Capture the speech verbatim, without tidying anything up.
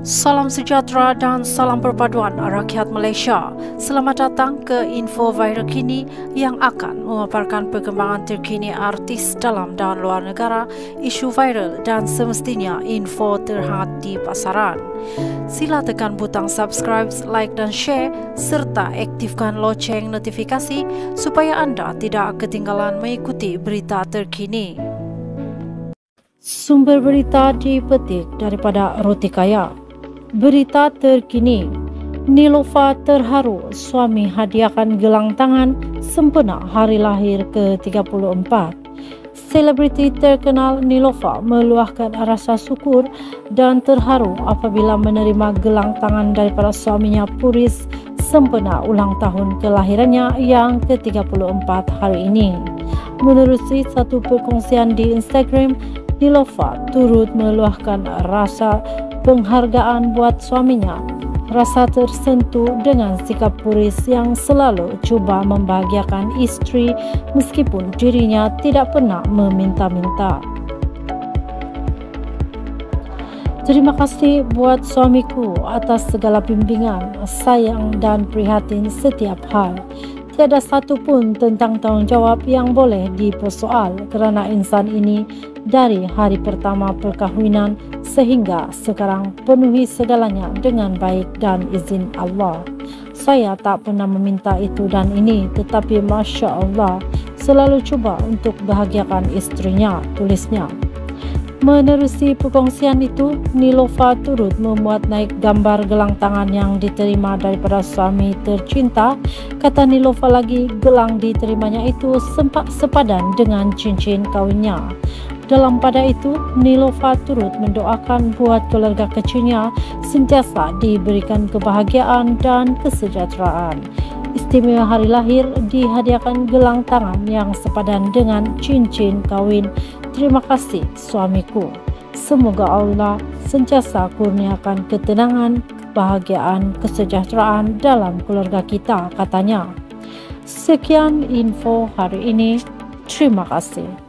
Salam sejahtera dan salam perpaduan rakyat Malaysia. Selamat datang ke info viral kini yang akan memaparkan perkembangan terkini artis dalam dan luar negara, isu viral dan semestinya info terhangat di pasaran. Sila tekan butang subscribe, like dan share serta aktifkan loceng notifikasi supaya anda tidak ketinggalan mengikuti berita terkini. Sumber berita dipetik daripada Roti Kaya. Berita terkini, Nilofa terharu suami hadiahkan gelang tangan sempena hari lahir ke tiga puluh empat. Selebriti terkenal Nilofa meluahkan rasa syukur dan terharu apabila menerima gelang tangan daripada suaminya Puris sempena ulang tahun kelahirannya yang ke tiga puluh empat hari ini. Menerusi satu perkongsian di Instagram, Nilofa turut meluahkan rasa penghargaan buat suaminya, rasa tersentuh dengan sikap Puris yang selalu cuba membahagiakan isteri meskipun dirinya tidak pernah meminta-minta. Terima kasih buat suamiku atas segala bimbingan, sayang dan prihatin setiap hal. Tiada satu pun tentang tanggungjawab yang boleh dipersoal kerana insan ini dari hari pertama perkahwinan sehingga sekarang penuhi segalanya dengan baik dan izin Allah. Saya tak pernah meminta itu dan ini, tetapi Masya Allah selalu cuba untuk bahagiakan istrinya, tulisnya. Menerusi perkongsian itu, Nilofa turut memuat naik gambar gelang tangan yang diterima daripada suami tercinta. Kata Nilofa lagi, gelang diterimanya itu sempat sepadan dengan cincin kawinnya. Dalam pada itu, Nilofa turut mendoakan buat keluarga kecilnya sentiasa diberikan kebahagiaan dan kesejahteraan. Istimewa hari lahir dihadiahkan gelang tangan yang sepadan dengan cincin kawin. Terima kasih suamiku. Semoga Allah sentiasa kurniakan ketenangan, kebahagiaan, kesejahteraan dalam keluarga kita, katanya. Sekian info hari ini. Terima kasih.